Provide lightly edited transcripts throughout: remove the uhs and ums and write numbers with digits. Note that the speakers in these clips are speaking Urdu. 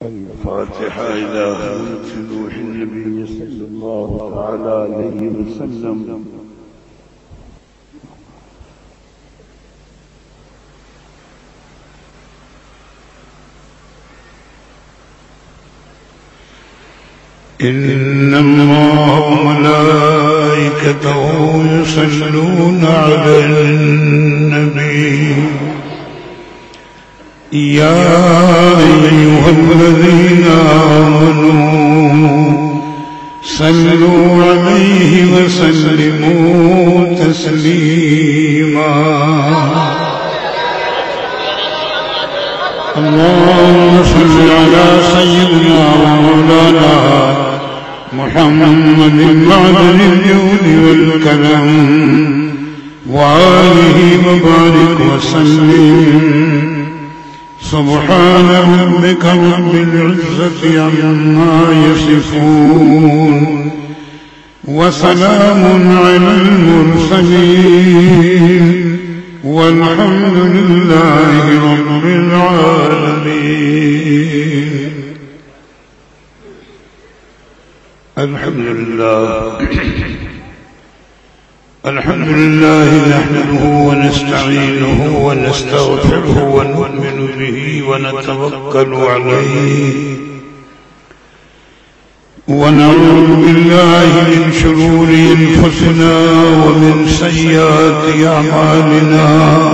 الفاتحة إلى روح النبي صلى الله عليه وسلم. إن الله وملائكته يصلون على النبي يا أيها الذين آمنوا صلوا عليه وسلموا تسليما. اللهم صل على سيدنا ومولانا محمد معدن الجود والكرم وآله وبارك وسلم. سبحان ربك رب العزة عما يصفون وسلام على المرسلين والحمد لله رب العالمين. الحمد لله نحمده ونستعينه ونستغفره ونؤمن به ونتوكل عليه ونعوذ بالله من شرور أنفسنا ومن سيئات أعمالنا.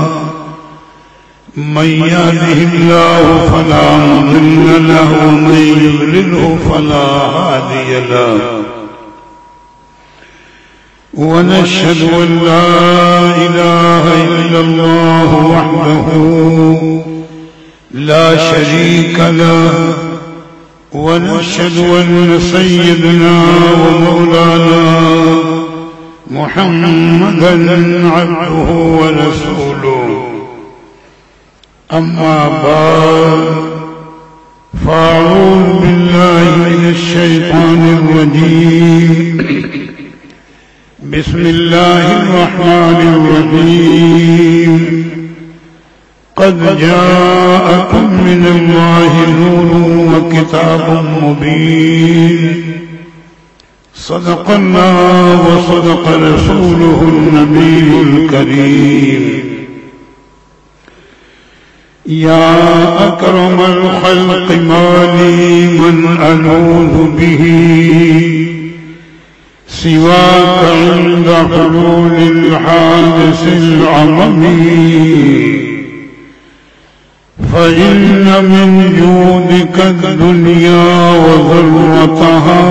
من يهده الله فلا مضل له ومن يضلله فلا هادي له. ونشهد أن لا إله إلا الله وحده لا شريك له. ونشهد أن سيدنا ومولانا محمدا عبده ورسوله. أما بعد فأعوذ بالله من الشيطان الرجيم. بسم الله الرحمن الرحيم. قد جاءكم من الله نور وكتاب مبين. صدق الله وصدق رسوله النبي الكريم. يا أكرم الخلق ما لي من ألوذ به سواك عند حلول الحادث العظمي. فإن من جودك الدنيا وذرتها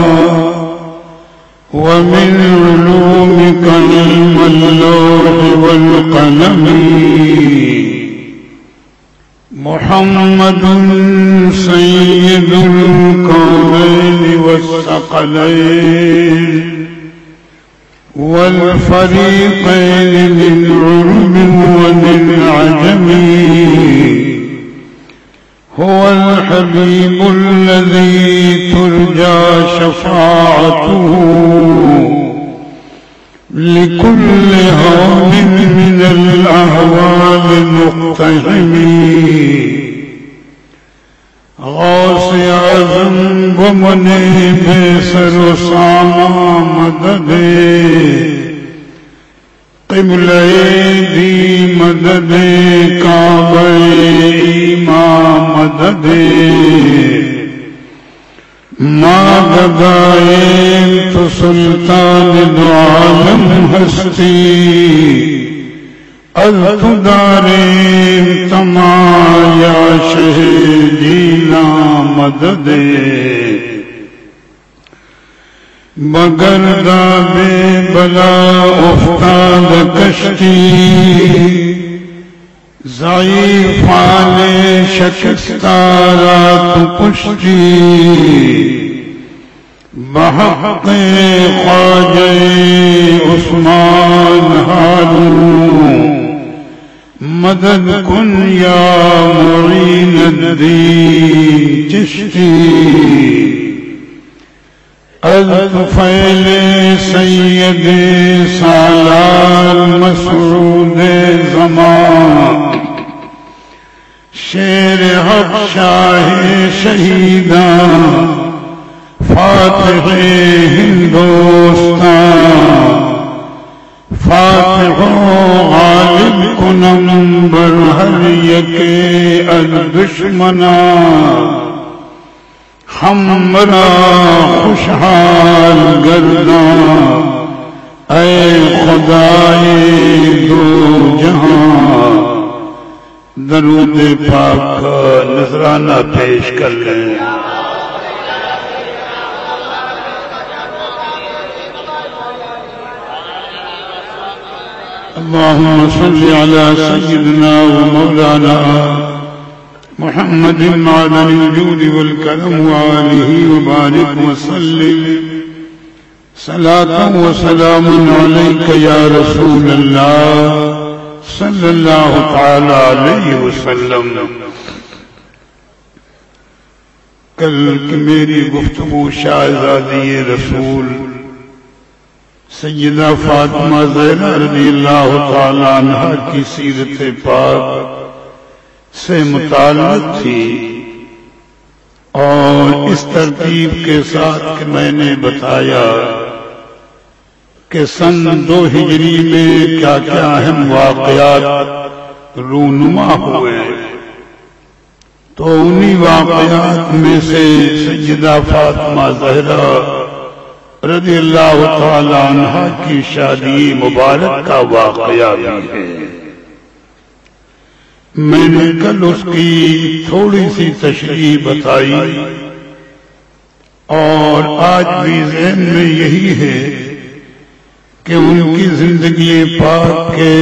ومن علومك علم اللوح والقلم. محمد سيد الكونين والثقلين والفريقين للعلم وللعجم. هو الحبيب الذي ترجى شفاعته لكل هام من الأهوال مقتحم. غوث اعظم بمنیب سر و ساما مدد. قبلہ دی مدد کعبہ ایمان مدد. ماددائیں تو سلطان دو عالم ہستی. التداریں تمایا شہ جینا مدد. بگردہ بے بلا افتاد کشتی. ضعیفان شکستہ رات پشتی. بحق خواجہ عثمان ہارون مدد کن یا معین الدین چشتی. الطفیل سید سالار مسعود زمان. شیر حق شاہ شہیداں فاتح ہندوستان فاتح غالب کنمبر ہر یک الدشمناں ہمرا خوشحال گرداں اے خدائے دو جہاں درود پاک کا نذرانہ پیش کر لیں۔ اللہم صلی علی سیدنا و مولانا محمد معدن الجود والکرم وآلہ وبارک وسلم صلاة و سلام علیک یا رسول اللہ صلی اللہ تعالی علیہ وسلم۔ کل کی میری گفتگو شہزادی رسول سیدہ فاطمہ زہرا رضی اللہ تعالی عنہ کی سیرت پاک سے متعلق تھی، اور اس ترتیب کے ساتھ کہ میں نے بتایا کہ سن 2 ہجری میں کیا کیا اہم واقعات رونما ہوئے، تو انہی واقعات میں سے سیدہ فاطمہ زہرا رضی اللہ تعالی عنہ کی شادی مبارک کا واقعہ بھی ہے۔ میں نے کل اس کی تھوڑی سی تشریح بتائی، اور آج بھی ذہن میں یہی ہے کہ ان کی زندگی پاک کے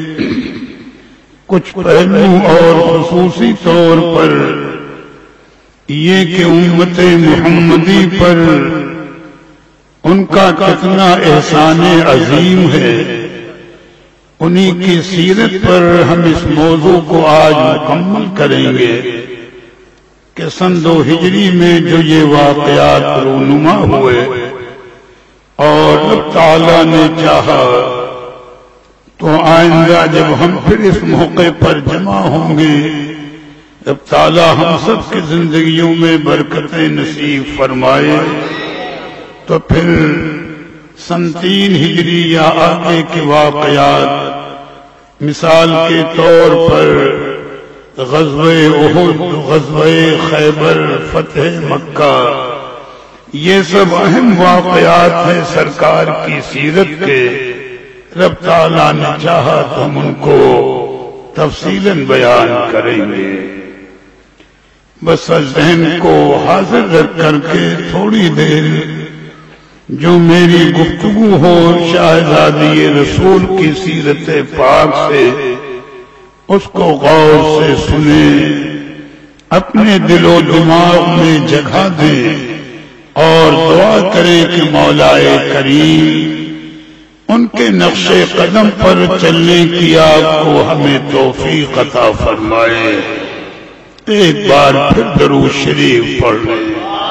کچھ پہلو اور خصوصی طور پر یہ کہ امت محمدی پر ان کا کتنا احسان عظیم ہے، انہی کی سیرت پر ہم اس موضوع کو آج مکمل کریں گے کہ سن 2 ہجری میں جو یہ واقعات رونما ہوئے، اور رب تعالیٰ نے چاہا تو آئندہ جب ہم پھر اس موقع پر جمع ہوں گے، رب تعالیٰ ہم سب کی زندگیوں میں برکتیں نصیب فرمائے، تو پھر سن 3 ہجری یا آگے کے واقعات مثال کے طور پر غزوہ احد، غزوہ خیبر، فتح مکہ، یہ سب اہم واقعات ہیں سرکار کی سیرت کے، رب تعالیٰ نے چاہا تو ہم ان کو تفصیلاً بیان کریں گے۔ بس ذہن کو حاضر رکھ کر کے تھوڑی دیر جو میری گفتگو ہو شہزادی رسول کی سیرت پاک سے، اس کو غور سے سنیں، اپنے دل و دماغ میں جگہ دیں، اور دعا کریں کہ مولا کریم ان کے نقش قدم پر چلنے کی آپ کو ہمیں توفیق عطا فرمائے۔ ایک بار پھر درود شریف پڑھ لیں۔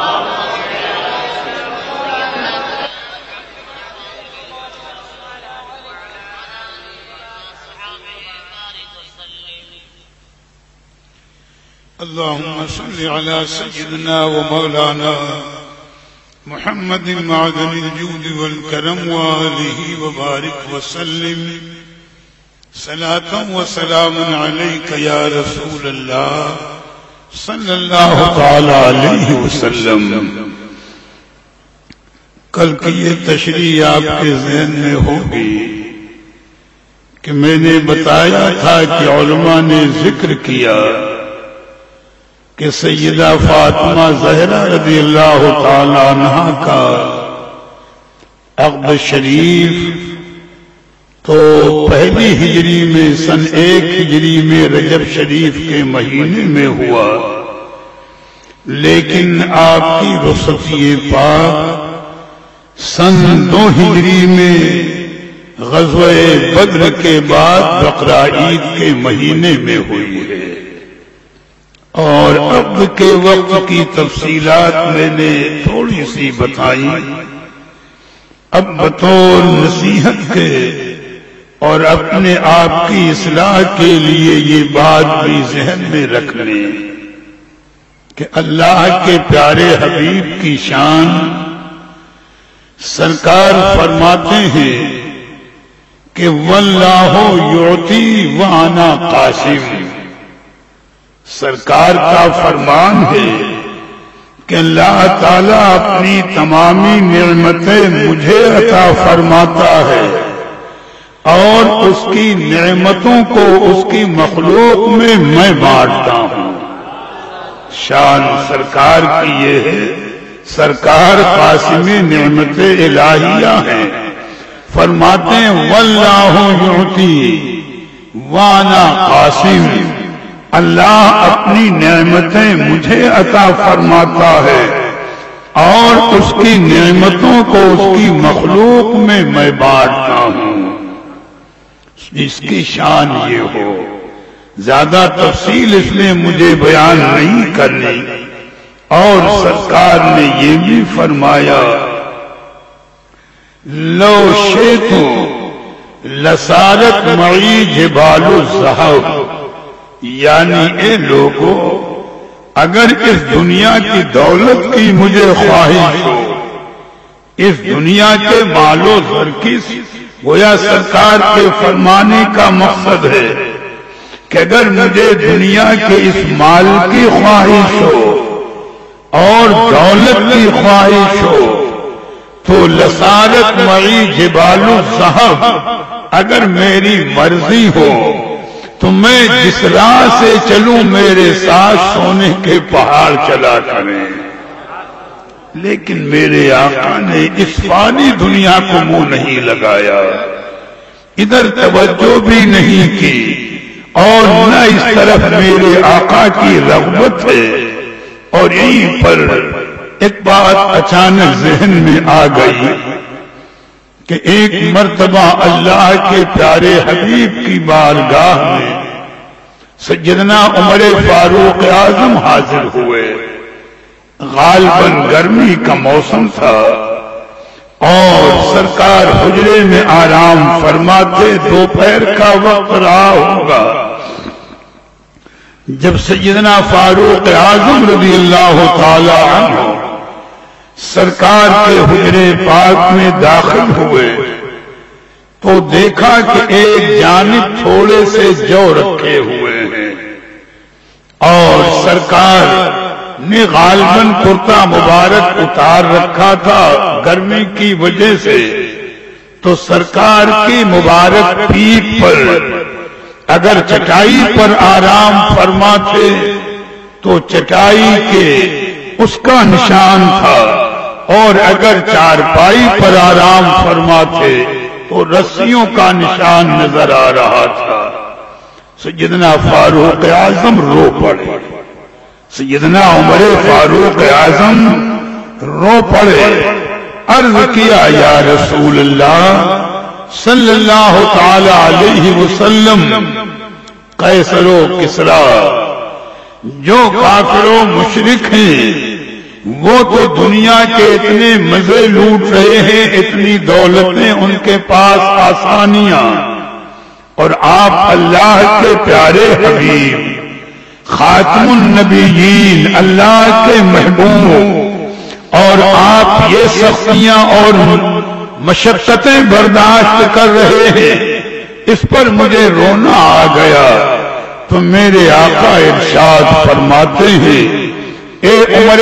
اللهم صل على سيدنا ومولانا محمد معدن الجود والكرم وآله وبارك وسلم صلاة وسلام عليك يا رسول الله صلی اللہ تعالی علیہ وسلم۔ کل کی یہ تشریح آپ کے ذہن میں ہوگی کہ میں نے بتایا تھا کہ علماء نے ذکر کیا کہ سیدہ فاطمہ زہرا رضی اللہ تعالی عنہ کا عقد شریف تو 1 ہجری میں سن 1 ہجری میں رجب شریف کے مہینے میں ہوا، لیکن آپ کی رخصتی پاک سن 2 ہجری میں غزوہ بدر کے بعد بقرہ عید کے مہینے میں ہوئی ہے، اور عقد کے وقت کی تفصیلات میں نے تھوڑی سی بتائی۔ اب بطور نصیحت کے اور اپنے آپ کی اصلاح کے لیے یہ بات بھی ذہن میں رکھ لیں کہ اللہ کے پیارے حبیب کی شان سرکار فرماتے ہیں کہ واللہ یعطی وانا قاسم. سرکار کا فرمان ہے کہ اللہ تعالیٰ اپنی تمامی نعمتیں مجھے عطا فرماتا ہے اور اس کی نعمتوں کو اس کی مخلوق میں میں بانٹتا ہوں. شان سرکار کی یہ ہے، سرکار قاسم نعمت الہیہ ہیں. فرماتے ہیں واللہ یعطی وانا قاسم، اللہ اپنی نعمتیں مجھے عطا فرماتا ہے اور اس کی نعمتوں کو اس کی مخلوق میں میں بانٹتا ہوں. اس کی شان یہ ہو. زیادہ تفصیل اس میں مجھے بیان نہیں کرنی. اور سرکار نے یہ بھی فرمایا لو شئت لصارت معی جبال الذہب، یعنی اے لوگو اگر اس دنیا کی دولت کی مجھے خواہش ہو، اس دنیا کے مال و زر کی، گویا سرکار کے فرمانے کا مقصد ہے کہ اگر مجھے دنیا کے اس مال کی خواہش ہو اور دولت کی خواہش ہو تو لصارت معی جبال الذہب، اگر میری مرضی ہو تو میں جس راہ سے چلوں میرے ساتھ سونے کے پہاڑ چلا کریں. لیکن میرے آقا نے اس فانی دنیا کو منہ نہیں لگایا، ادھر توجہ بھی نہیں کی، اور نہ اس طرف میرے آقا کی رغبت ہے. اور یہیں پر ایک بات اچانک ذہن میں آ گئی کہ ایک مرتبہ اللہ کے پیارے حبیب کی بارگاہ میں سیدنا عمر فاروق اعظم حاضر ہوئے. غالباً گرمی کا موسم تھا اور سرکار حجرے میں آرام فرماتے، دوپہر کا وقت رہا ہوگا جب سیدنا فاروق اعظم رضی اللہ تعالی عنہ سرکار کے حجرے پاک میں داخل ہوئے تو دیکھا کہ ایک جانب تھوڑے سے جو رکھے ہوئے ہیں اور سرکار نے غالباً کرتا مبارک اتار رکھا تھا گرمی کی وجہ سے. تو سرکار کی مبارک پیٹھ پر اگر چٹائی پر آرام فرماتے تو چٹائی کے اس کا نشان تھا، اور اگر چارپائی پر آرام فرماتے تو رسیوں کا نشان نظر آ رہا تھا. سیدنا فاروق اعظم رو پڑے. سیدنا عمر فاروق اعظم رو پڑے. عرض کیا یا رسول اللہ صلی اللہ تعالی علیہ وسلم، قیصر و کسریٰ جو کافر و مشرک ہیں وہ تو دنیا کے اتنے مزے لوٹ رہے ہیں، اتنی دولتیں ان کے پاس، آسانیاں، اور آپ اللہ کے پیارے حبیب خاتم النبیین، اللہ کے محبوب، اور آپ یہ سختیاں اور مشقتیں برداشت کر رہے ہیں. اس پر مجھے رونا آ گیا تو میرے آقا ارشاد فرماتے ہیں اے عمر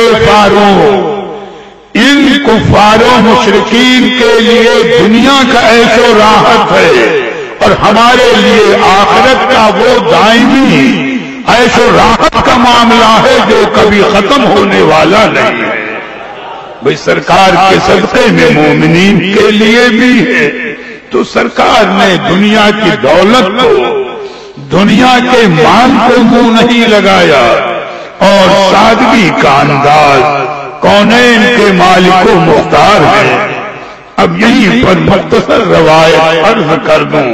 فاروق، ان کفار و مشرکین کے لیے دنیا کا عیش و راحت ہے اور ہمارے لیے آخرت کا وہ دائمی عیش و راحت کا معاملہ ہے جو کبھی ختم ہونے والا نہیں ہے. بھئی سرکار کے صدقے میں مومنین کے لیے بھی ہے. تو سرکار نے دنیا کی دولت کو، دنیا کے مال کو منہ نہیں لگایا، اور سادگی کا انداز کونین کے مالک و مختار ہے. اب یہیں پر مختصر روایت عرض کر دوں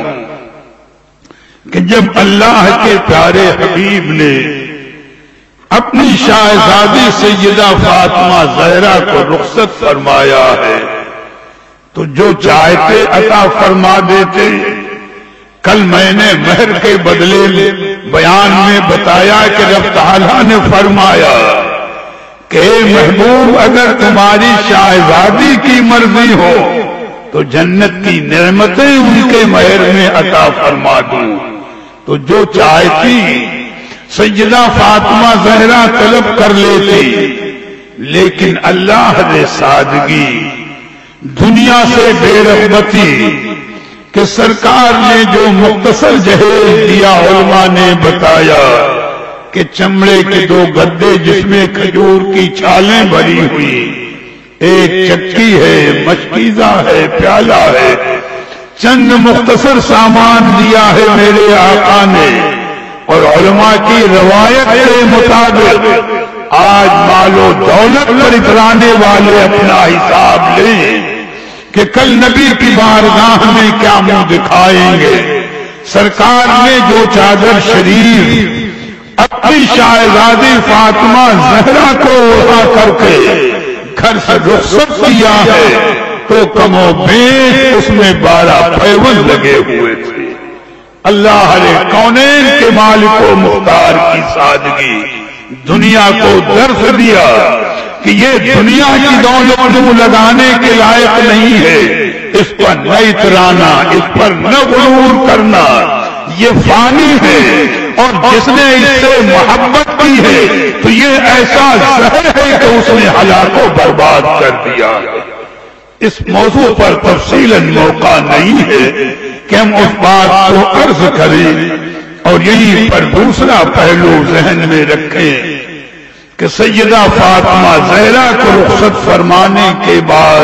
کہ جب اللہ کے پیارے حبیب نے اپنی شاہزادی سیدہ فاطمہ زہرا کو رخصت فرمایا ہے تو جو چاہتے عطا فرما دیتے. کل میں نے مہر کے بدلے بیان میں بتایا کہ رب تعالیٰ نے فرمایا کہ اے محبوب اگر تمہاری شہزادی کی مرضی ہو تو جنت کی نعمتیں ان کے مہر میں عطا فرما دوں. تو جو چاہتی سیدہ فاطمہ زہرا طلب کر لیتی، لیکن اللہ نے سادگی، دنیا سے بے رغبتی کہ سرکار نے جو مختصر جہیز دیا علماء نے بتایا کہ چمڑے کے 2 گدے جس میں کھجور کی چھالیں بھری ہوئی، ایک چکی ہے، مشکیزہ ہے، پیالہ ہے، چند مختصر سامان دیا ہے میرے آقا نے. اور علماء کی روایت کے مطابق آج مال و دولت پر اترانے والے اپنا حساب لیں کہ کل نبی کی بارگاہ میں کیا منہ دکھائیں گے. سرکار نے جو چادر شریف اپنی شہزادی فاطمہ زہرا کو اڑا کر کے گھر سے رخصت کیا ہے تو کم و بیش اس میں 12 پیوند لگے ہوئے تھے. اللہ نے کونین کے مالک و مختار کی سادگی دنیا کو درس دیا کہ یہ دنیا کی دولت لگانے کے لائق نہیں ہے، اس پر نہ اترانا، اس پر نہ غرور کرنا، یہ فانی ہے. اور جس نے اس سے محبت کی ہے تو یہ ایسا زہر ہے کہ اس نے ہلاک و برباد کر دیا. اس موضوع پر تفصیلاً موقع نہیں ہے کہ ہم اس بات کو عرض کریں، اور یہیں پر دوسرا پہلو ذہن میں رکھیں کہ سیدہ فاطمہ زہرا کو رخصت فرمانے کے بعد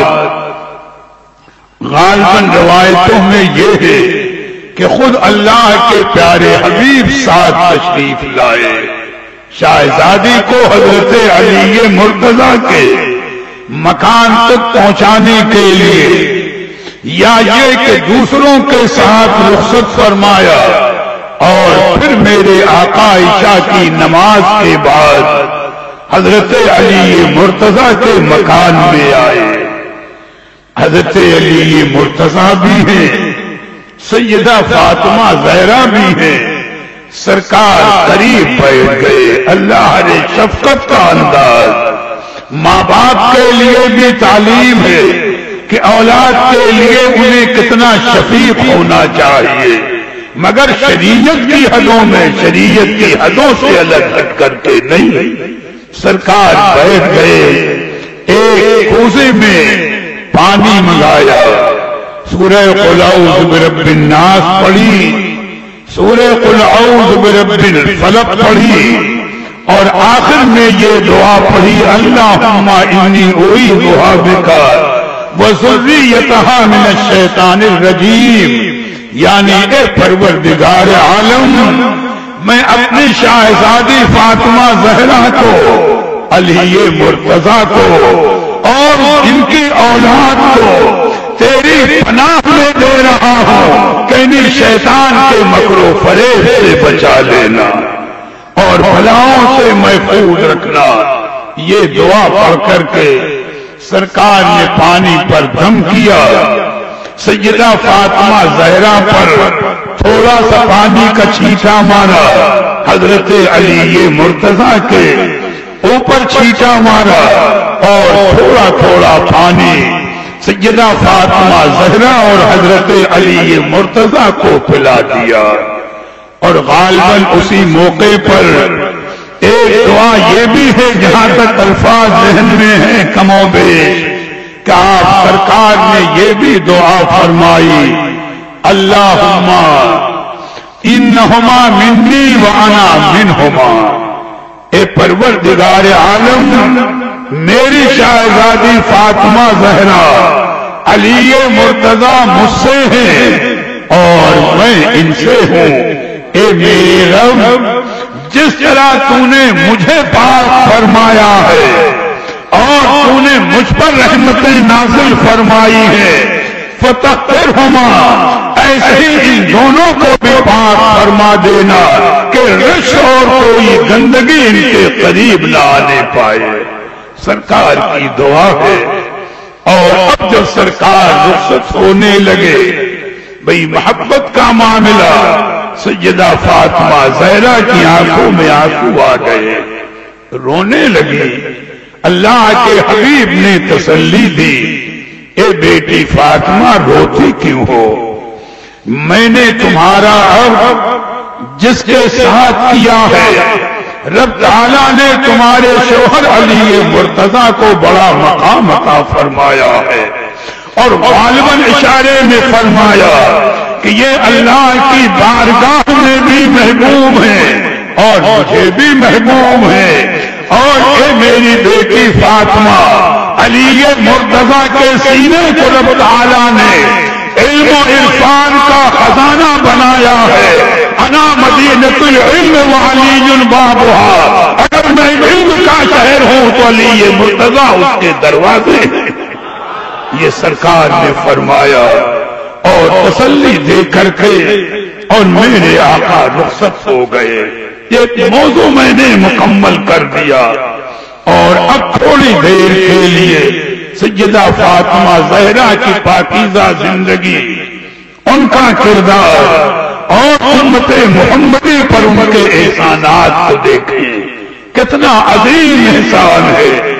غالباً روایتوں میں یہ ہے کہ خود اللہ کے پیارے حبیب ساتھ تشریف لائے. شہزادی کو حضرت علی مرتضیٰ کے مکان تک پہنچانے کے لیے، یا یہ کہ دوسروں کے ساتھ رخصت فرمایا اور پھر میرے آقا عشاء کی نماز کے بعد حضرت علی مرتضیٰ کے مکان میں آئے. حضرت علی مرتضیٰ بھی ہیں، سیدہ فاطمہ زہرا بھی ہیں. سرکار قریب بیٹھ گئے. اللہ نے شفقت کا انداز، ماں باپ کے لیے بھی تعلیم ہے کہ اولاد کے لیے انہیں کتنا شفیق ہونا چاہیے، مگر شریعت کی حدوں میں، شریعت کی حدوں سے الگ ہٹ کر کے نہیں. سرکار بیٹھ گئے، ایک کوزے میں پانی منگایا، سورہ قل اعوذ برب الناس پڑھی، سورہ قل اعوذ برب الفلق پڑھی، اور آخر میں یہ دعا پڑھی، اللہم انی اعوذ بک وذریتہا من الشیطان الرجیم. یعنی اے پروردگار عالم، میں اپنی شہزادی فاطمہ زہرا کو، علی مرتضیٰ کو اور ان کی اولاد کو تیری پناہ میں دے رہا ہوں کہ انہیں شیطان کے مکر و فریب سے بچا لینا اور بلاؤں سے محفوظ رکھنا. یہ دعا پڑھ کر کے سرکار نے پانی پر دم کیا. سیدہ فاطمہ زہرا پر تھوڑا سا پانی کا چھینٹا مارا، حضرت علی مرتضیٰ کے اوپر چھینٹا مارا، اور تھوڑا تھوڑا پانی سیدہ فاطمہ زہرا اور حضرت علی مرتضیٰ کو پلا دیا. اور غالباً اسی موقع پر ایک دعا یہ بھی ہے، جہاں تک الفاظ ذہن میں ہیں کم و بیش، کہ آپ سرکار نے یہ بھی دعا فرمائی، اللہم انہما منی وانا منہما. اے پروردگار عالم، میری شہزادی فاطمہ زہرا علی مرتضیٰ مجھ سے ہیں اور میں ان سے ہوں. اے میرے رب، جس طرح تو نے مجھے پاک فرمایا ہے اور تو نے مجھ پر رحمتیں نازل فرمائی ہے، فطہرہما، ایسے ہی ان دونوں کو بھی پاک فرما دینا کہ رش اور کوئی گندگی ان کے قریب نہ آنے پائے. سرکار کی دعا ہے. اور اب جب سرکار رخصت ہونے لگے، بھئی محبت کا معاملہ، سیدہ فاطمہ زہرا کی آنکھوں میں آنسو آ گئے، رونے لگی. اللہ کے حبیب نے تسلی دی، اے بیٹی فاطمہ روتی کیوں ہو؟ میں نے تمہارا عہد جس کے ساتھ کیا ہے، رب تعالیٰ نے تمہارے شوہر علی مرتضیٰ کو بڑا مقام عطا فرمایا ہے، اور غالباً اشارے میں فرمایا کہ یہ اللہ کی بارگاہ میں بھی محبوب ہیں اور مجھے بھی محبوب ہیں، اور اے میری بیٹی فاطمہ، علی مرتضیٰ کے سینے کو رب تعالیٰ نے علم و عرفان کا خزانہ بنایا ہے۔ انا مدینۃ العلم وعلی بابها، اگر میں علم کا شہر ہوں تو علی مرتضیٰ اس کے دروازے ہیں، یہ سرکار نے فرمایا، اور تسلی دے کر کے اور میرے آقا رخصت ہو گئے۔ یہ موضوع میں نے مکمل کر دیا، اور اب تھوڑی دیر کے لیے سیدہ فاطمہ زہرا کی پاکیزہ زندگی، ان کا کردار اور امت محمدی پر ان کے احسانات کو دیکھیں، کتنا عظیم احسان ہے۔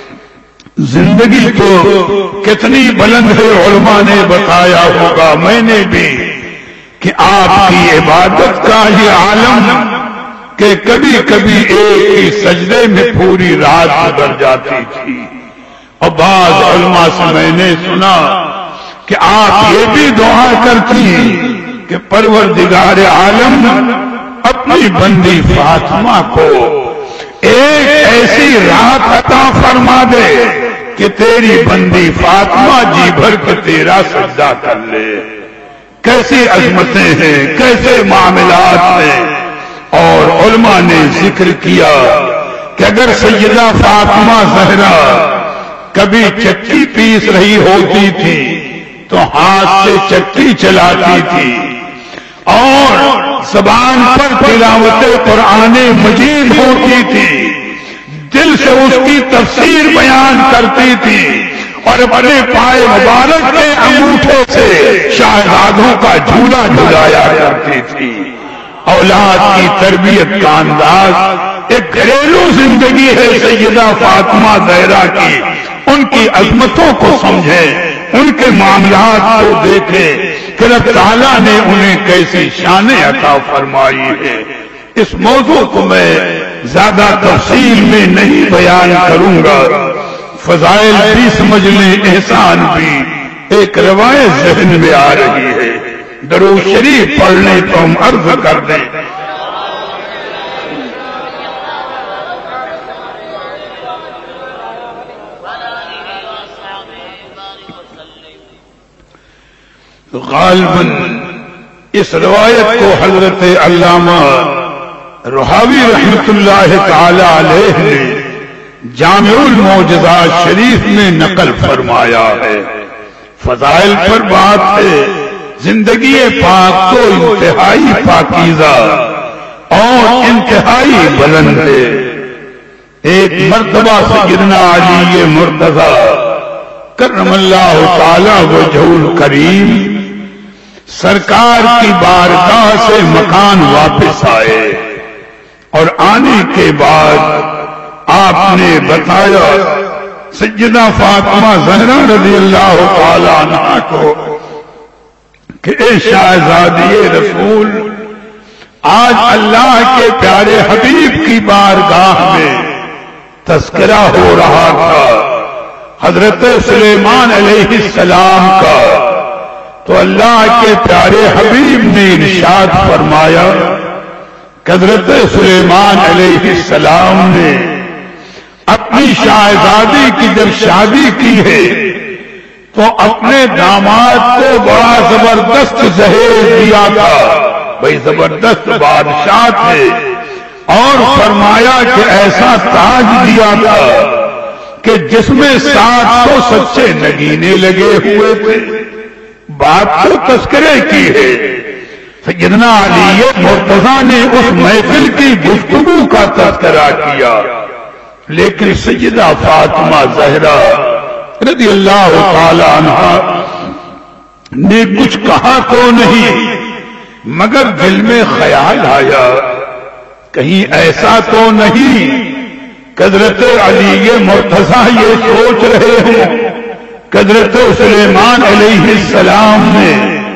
زندگی تو کتنی بلند ہے، علماء نے بتایا ہوگا، میں نے بھی، کہ آپ کی عبادت کا یہ عالم کہ کبھی کبھی ایک ہی سجدے میں پوری رات گزر جاتی تھی، اور بعض علماء سے میں نے سنا کہ آپ یہ بھی دعا کرتی کہ پروردگار عالم اپنی بندی فاطمہ کو ایک ایسی رات عطا فرما دے کہ تیری بندی فاطمہ جی بھر کے تیرا سجدہ کر لے۔ کیسی عظمتیں ہیں، کیسے معاملات ہیں۔ اور علماء نے ذکر کیا کہ اگر سیدہ فاطمہ زہرا کبھی چکی پیس رہی ہوتی تھی تو ہاتھ سے چکی چلاتی تھی، اور زبان پر تلاوت قرآن مجید ہوتی تھی، دل سے اس کی تفسیر بیان کرتی تھی، اور اپنے پائے مبارک کے انگوٹھے سے شہزادوں کا جھولا جھلایا کرتی تھی۔ اولاد کی تربیت کا انداز ایک گھریلو زندگی ہے سیدہ فاطمہ زہرا کی۔ ان کی عظمتوں کو سمجھیں، ان کے معاملات کو دیکھیں کہ رب تعالیٰ نے انہیں کیسی شانیں عطا فرمائی ہے۔ اس موضوع کو میں زیادہ تفصیل میں نہیں بیان کروں گا، فضائل بھی سمجھ لیں، احسان بھی۔ ایک روایت ذہن میں آ رہی ہے، درود شریف پڑھنے تو ہم عرض کر دیں۔ غالباً اس روایت کو حضرت علامہ رحاوی رحمت اللہ تعالی علیہ نے جامع المعجزات شریف میں نقل فرمایا ہے۔ فضائل پر بات ہے، زندگی پاک تو انتہائی پاکیزہ اور انتہائی بلند ہے۔ ایک مرتبہ سیدنا علی مرتضیٰ کرم اللہ تعالی وجہ الکریم سرکار کی بارگاہ سے مکان واپس آئے، اور آنے کے بعد آپ نے بتایا سیدہ فاطمہ زہرا رضی اللہ تعالی عنہا کو کہ اے شہزادی رسول، آج اللہ کے پیارے حبیب کی بارگاہ میں تذکرہ ہو رہا تھا حضرت سلیمان علیہ السلام کا، تو اللہ کے پیارے حبیب نے ارشاد فرمایا کہ حضرت سلیمان علیہ السلام نے اپنی شہزادی کی جب شادی کی ہے تو اپنے داماد کو بڑا زبردست جہیز دیا تھا، بھئی زبردست بادشاہ تھے، اور فرمایا کہ ایسا تاج دیا تھا کہ جس میں 700 سچے نگینے لگے ہوئے تھے۔ بات تو تذکرے کی ہے، سیدنا علی مرتضیٰ نے اس محفل کی گفتگو کا تذکرہ کیا، لیکن سیدہ فاطمہ زہرا رضی اللہ تعالی عنہا نے کچھ کہا تو نہیں، مگر دل میں خیال آیا کہیں ایسا تو نہیں حضرت علی مرتضی یہ سوچ رہے ہوں حضرت سلیمان علیہ السلام نے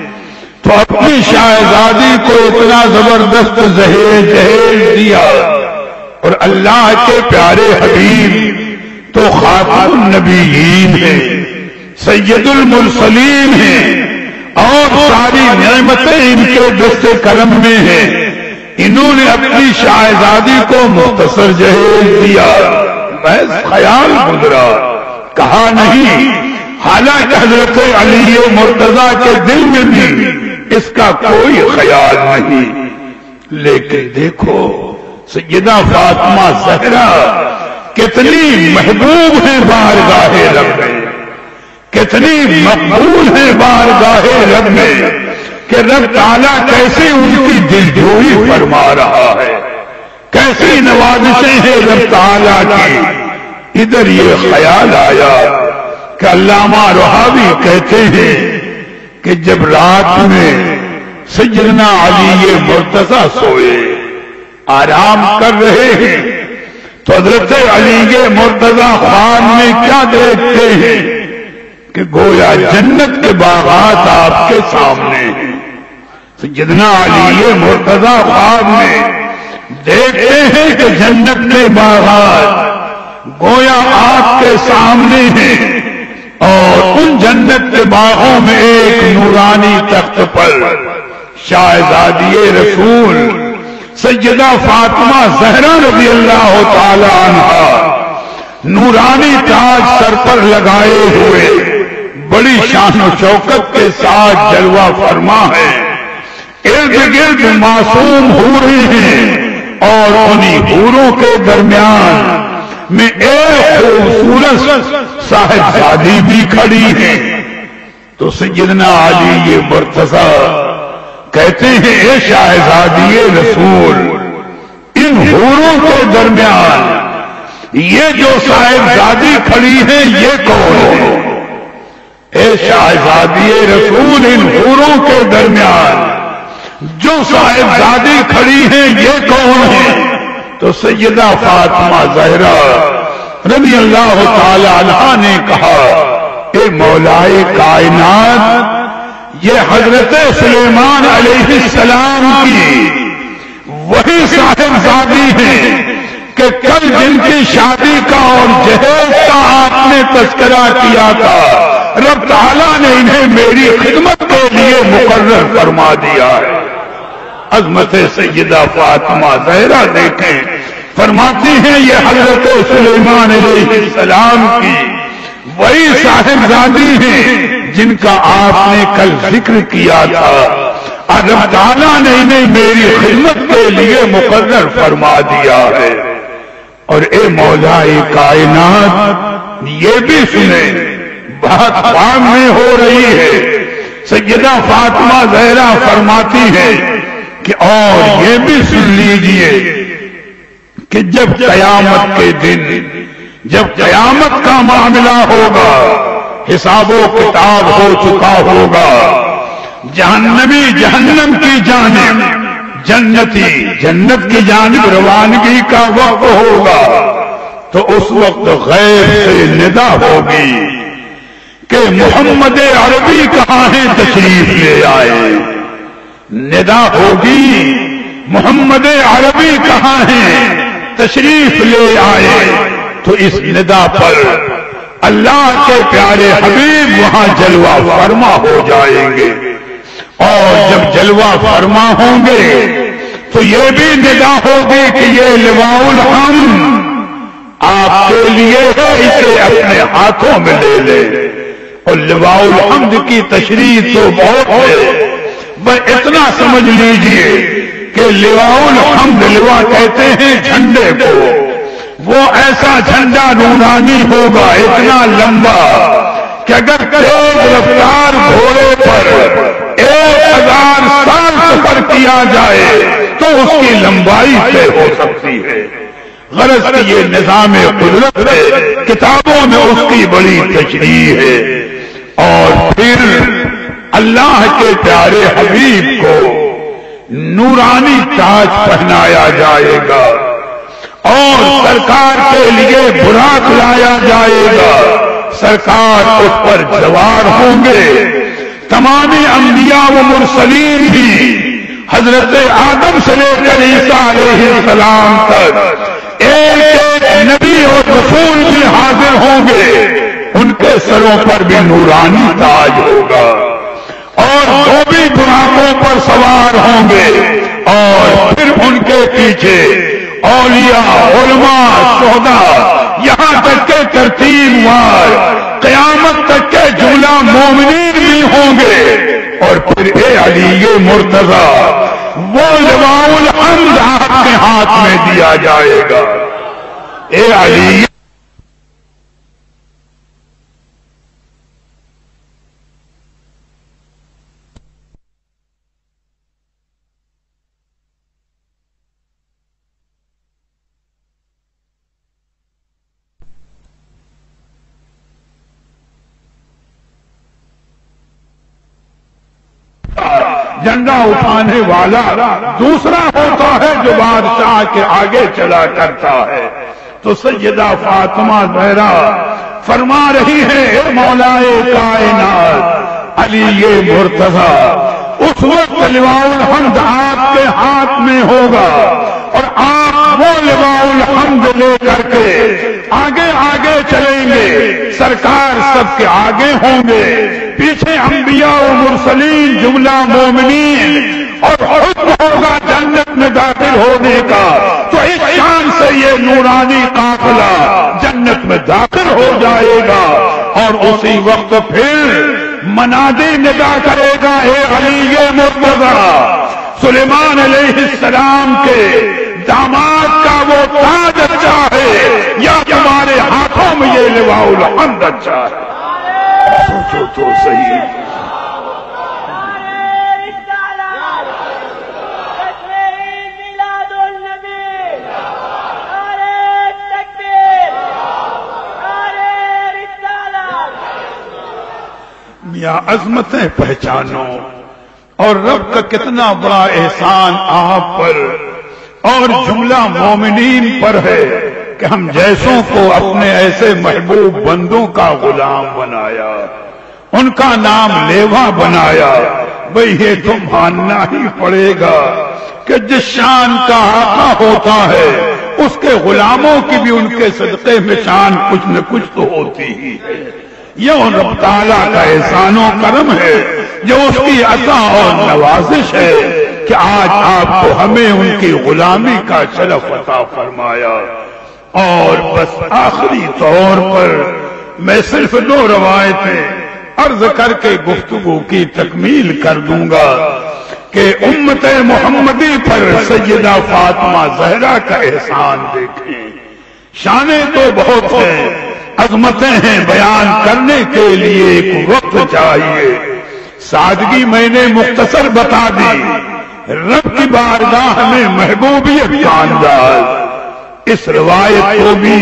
تو اپنی شاہزادی کو اتنا زبردست جہیز دیا، اور اللہ کے پیارے حبیب تو خاتم النبیین ہیں، سید المرسلین ہیں، اور ساری نعمتیں ان کے دست کرم میں ہیں، انہوں نے اپنی شاہزادی کو مختصر جہیز دیا، محض خیال گزرا، کہا نہیں، حالانکہ حضرت علی مرتضی کے دل میں بھی اس کا کوئی خیال نہیں، لیکن دیکھو سیدہ فاطمہ زہرا کتنی محبوب ہیں بارگاہ رب میں، کتنی مقبول ہیں بارگاہ رب میں، کہ رب تعالیٰ کیسے ان کی دلجوئی فرما رہا ہے، کیسی نوازشیں ہیں رب تعالیٰ کی۔ ادھر یہ خیال آیا کہ علامہ رحاوی کہتے ہیں کہ جب رات میں سیدنا علی مرتضی سوئے آرام کر رہے ہیں تو حضرت علی مرتضی خواب میں کیا دیکھتے ہیں کہ گویا جنت کے باغات آپ کے سامنے ہیں۔ سیدنا علی مرتضی خواب میں دیکھتے ہیں کہ جنت کے باغات گویا آپ کے سامنے ہیں، اور ان جنت کے باغوں میں ایک نورانی تخت پر شاہزادی رسول سیدہ فاطمہ زہرا رضی اللہ تعالی عنہا نورانی تاج سر پر لگائے ہوئے بڑی شان و شوکت کے ساتھ جلوہ فرما ہے، ارد گرد معصوم حوریں ہیں، اور انہی حوروں کے درمیان میں ایک خوبصورت صاحبزادی بھی کھڑی ہے۔ تو سیدنا علی مرتضی کہتے ہیں اے شاہزادی رسول، ان حوروں کے درمیان یہ جو صاحبزادی کھڑی ہے یہ کون ہے؟ اے شاہزادی رسول، ان حوروں کے درمیان جو صاحبزادی کھڑی ہے یہ کون ہے؟ تو سیدہ فاطمہ زہرا رضی اللہ تعالی عنہا نے کہا اے مولائے کائنات، یہ حضرت سلیمان علیہ السلام کی وہی صاحبزادی ہیں کہ کل جن کی شادی کا اور جہیز کا آپ نے تذکرہ کیا تھا، رب تعالیٰ نے انہیں میری خدمت کے لیے مقرر فرما دیا ہے۔ عظمت سیدہ فاطمہ زہرا دیکھیں، فرماتی ہیں یہ حضرت سلیمان علیہ السلام کی وہی صاحبزادی ہیں جن کا آپ نے کل ذکر کیا تھا، اور رب تعالیٰ نے انہیں میری خدمت کے لیے مقرر فرما دیا ہے۔ اور اے مولا کائنات، یہ بھی سنیں، بات خواب میں ہو رہی ہے، سیدہ فاطمہ زہرا فرماتی ہے کہ اور یہ بھی سن لیجئے کہ جب قیامت کے دن، جب قیامت کا معاملہ ہوگا، حساب و کتاب ہو چکا ہوگا، جہنمی جہنم کی جانب، جنتی جنت کی جانب روانگی کا وقت ہوگا، تو اس وقت غیب سے ندا ہوگی کہ محمد عربی کہاں ہیں، تشریف لے آئے۔ ندا ہوگی محمد عربی کہاں ہیں، تشریف لے آئے۔ تو اس ندا پر اللہ کے پیارے حبیب وہاں جلوہ فرما ہو جائیں گے، اور جب جلوہ فرما ہوں گے تو یہ بھی ندا ہوگی کہ یہ لواء الحمد آپ کے لیے ہے، اسے اپنے ہاتھوں میں لے لے۔ اور لواء الحمد کی تشریح تو بہت ہے، بس اتنا سمجھ لیجئے کہ لواء الحمد، لواء کہتے ہیں جھنڈے کو، وہ ایسا جھنڈا نورانی ہوگا اتنا لمبا کہ اگر تیز رفتار گھوڑے پر 1000 سال سفر کیا جائے تو اس کی لمبائی طے ہو سکتی ہے۔ غرض کہ یہ نظام قدرت ہے، کتابوں میں اس کی بڑی تشریح ہے۔ اور پھر اللہ کے پیارے حبیب کو نورانی تاج پہنایا جائے گا، اور سرکار کے لیے براق لایا جائے گا، سرکار اس پر سوار ہوں گے۔ تمام انبیاء و مرسلین بھی حضرت آدم سے لے کر عیسیٰ علیہ السلام تک ایک نبی اور رسول بھی حاضر ہوں گے، ان کے سروں پر بھی نورانی تاج ہوگا، اور وہ بھی براقوں پر سوار ہوں گے، اور پھر ان کے پیچھے اولیاء، علماء، شہداء، یہاں تک کہ ترتیب وار قیامت تک کے جملہ مومنین بھی ہوں گے، اور پھر اے علی مرتضی وہ لواء الحمد آپ کے ہاتھ میں دیا جائے گا۔ اے علی جھنڈا اٹھانے والا دوسرا ہوتا ہے جو بادشاہ کے آگے چلا کرتا ہے۔ تو سیدہ فاطمہ زہرا فرما رہی ہے، اے مولائے کائنات علی مرتضی، اس وقت لواء الحمد آپ کے ہاتھ میں ہوگا، اور آپ وہ لواء الحمد لے کر کے آگے آگے چلیں گے، سرکار سب کے آگے ہوں گے، پیچھے انبیاء و مرسلین جملہ مومنین، اور حکم ہوگا جنت میں داخل ہونے کا۔ تو اس شان سے یہ نورانی قافلہ جنت میں داخل ہو جائے گا، اور اسی وقت پھر منادی ندا کرے گا، اے علی مرتضی، سلیمان علیہ السلام کے داماد کا وہ تاج اچھا ہے یا تمہارے ہاتھوں میں یہ لواء الحمد اچھا ہے؟ سوچو تو صحیح۔ میاں عظمتیں پہچانو، اور رب کا کتنا بڑا احسان آپ پر اور جملہ مومنین پر ہے کہ ہم جیسوں کو اپنے ایسے محبوب بندوں کا غلام بنایا، ان کا نام لیوا بنایا۔ بھئی یہ تو ماننا ہی پڑے گا کہ جس شان کا آقا ہوتا ہے اس کے غلاموں کی بھی ان کے صدقے میں شان کچھ نہ کچھ تو ہوتی ہی ہے۔ یہ رب تعالیٰ کا احسان و کرم ہے، جو اس کی عطا اور نوازش ہے کہ آج آپ کو ہمیں ان کی غلامی کا شرف عطا فرمایا۔ اور بس آخری طور پر میں صرف 2 روایتیں عرض کر کے گفتگو کی تکمیل کر دوں گا کہ امت محمدی پر سیدہ فاطمہ زہرا کا احسان دیکھیں۔ شانیں تو بہت ہیں، عظمتیں ہیں، بیان کرنے کے لیے ایک وقت چاہیے، سادگی میں نے مختصر بتا دی۔ رب کی بارگاہ میں محبوبیت کا انداز، اس روایت کو بھی